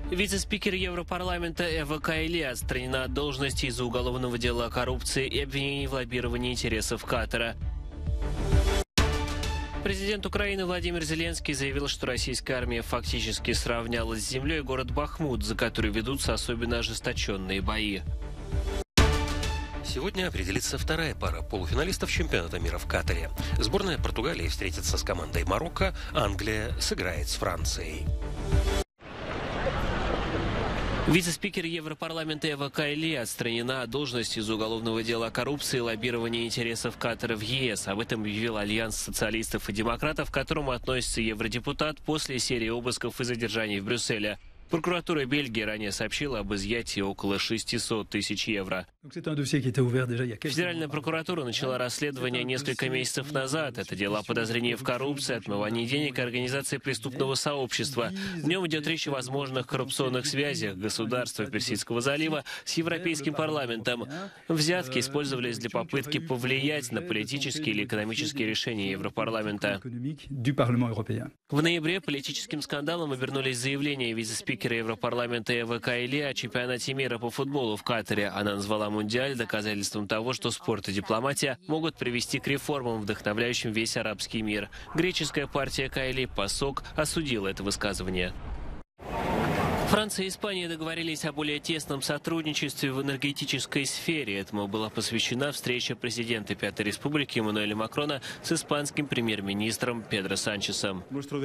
Вице-спикер Европарламента Эва Кайли отстранена от должности из-за уголовного дела о коррупции и обвинений в лоббировании интересов Катара. Президент Украины Владимир Зеленский заявил, что российская армия фактически сравняла с землей город Бахмут, за который ведутся особенно ожесточенные бои. Сегодня определится вторая пара полуфиналистов чемпионата мира в Катаре. Сборная Португалии встретится с командой Марокко, Англия сыграет с Францией. Вице-спикер Европарламента Эва Кайли отстранена от должности из-за уголовного дела о коррупции и лоббировании интересов Катара в ЕС. Об этом объявил Альянс социалистов и демократов, к которому относится евродепутат после серии обысков и задержаний в Брюсселе. Прокуратура Бельгии ранее сообщила об изъятии около 600 тысяч евро. Федеральная прокуратура начала расследование несколько месяцев назад. Это дело о подозрении в коррупции, отмывании денег и организации преступного сообщества. В нем идет речь о возможных коррупционных связях государства Персидского залива с Европейским парламентом. Взятки использовались для попытки повлиять на политические или экономические решения Европарламента. В ноябре политическим скандалом обернулись заявления вице-спикера Европарламента Эвы Кайли о чемпионате мира по футболу в Катаре. Она назвала Мундиаль доказательством того, что спорт и дипломатия могут привести к реформам, вдохновляющим весь арабский мир. Греческая партия Кайли ПАСОК осудила это высказывание. Франция и Испания договорились о более тесном сотрудничестве в энергетической сфере. Этому была посвящена встреча президента Пятой Республики Эммануэля Макрона с испанским премьер-министром Педро Санчесом.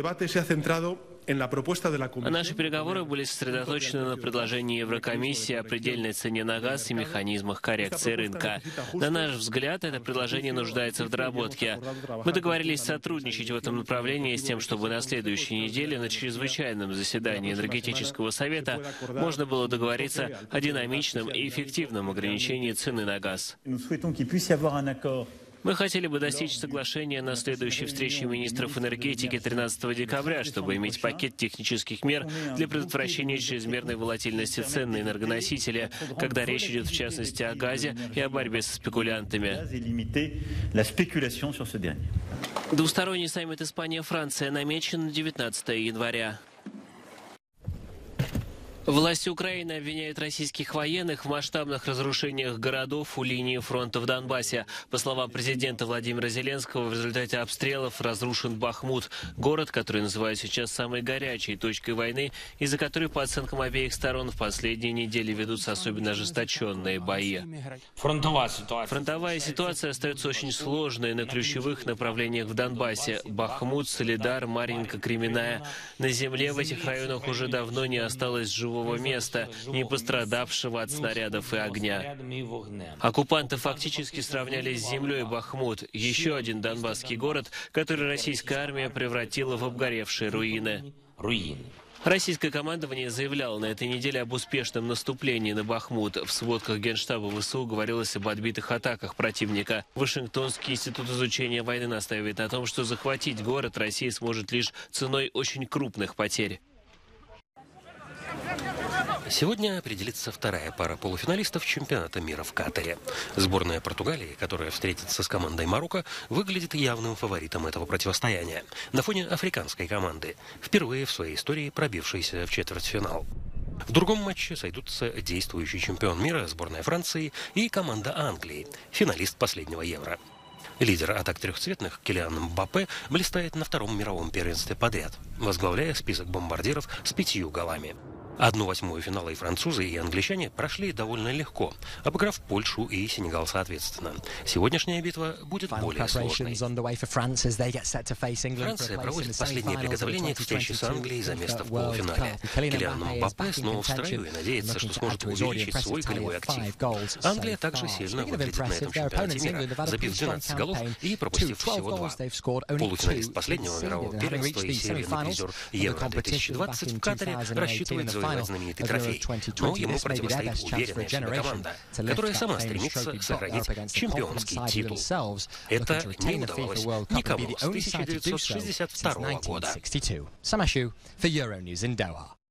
Наши переговоры были сосредоточены на предложении Еврокомиссии о предельной цене на газ и механизмах коррекции рынка. На наш взгляд, это предложение нуждается в доработке. Мы договорились сотрудничать в этом направлении с тем, чтобы на следующей неделе на чрезвычайном заседании энергетического совета можно было договориться о динамичном и эффективном ограничении цены на газ. Мы хотели бы достичь соглашения на следующей встрече министров энергетики 13 декабря, чтобы иметь пакет технических мер для предотвращения чрезмерной волатильности цен на энергоносители, когда речь идет в частности о газе и о борьбе со спекулянтами. Двусторонний саммит Испания-Франция намечен на 19 января. Власти Украины обвиняют российских военных в масштабных разрушениях городов у линии фронта в Донбассе. По словам президента Владимира Зеленского, в результате обстрелов разрушен Бахмут, город, который называют сейчас самой горячей точкой войны, из-за которой, по оценкам обеих сторон, в последние недели ведутся особенно ожесточенные бои. Фронтовая ситуация остается очень сложной на ключевых направлениях в Донбассе. Бахмут, Солидар, Марьинка, Кременная. На земле в этих районах уже давно не осталось живого места, не пострадавшего от снарядов и огня. Оккупанты фактически сравняли с землей Бахмут, еще один донбасский город, который российская армия превратила в обгоревшие руины. Российское командование заявляло на этой неделе об успешном наступлении на Бахмут. В сводках Генштаба ВСУ говорилось об отбитых атаках противника. Вашингтонский институт изучения войны настаивает на том, что захватить город Россия сможет лишь ценой очень крупных потерь. Сегодня определится вторая пара полуфиналистов чемпионата мира в Катаре. Сборная Португалии, которая встретится с командой Марокко, выглядит явным фаворитом этого противостояния на фоне африканской команды, впервые в своей истории пробившейся в четвертьфинал. В другом матче сойдутся действующий чемпион мира сборная Франции и команда Англии, финалист последнего Евро. Лидер атак трехцветных Килиан Мбаппе блистает на втором мировом первенстве подряд, возглавляя список бомбардиров с 5 голами. 1/8 финала и французы, и англичане прошли довольно легко, обыграв Польшу и Сенегал соответственно. Сегодняшняя битва будет более сложной. Франция проводит последние приготовления к встрече с Англией за место в полуфинале. Килиан Мбаппе снова в строю и надеется, что сможет увеличить свой голевой актив. Англия также сильно выглядит на этом чемпионате мира, забив 12 голов и пропустив всего 2. Полуфиналист последнего мирового первенства и серийный призер Евро-2020 в Катаре рассчитывает завоевать знаменитый трофей. Но ему противостоит уверенная в себе команда, которая сама стремится сохранить чемпионский титул. Это не удавалось никому с 1962 года.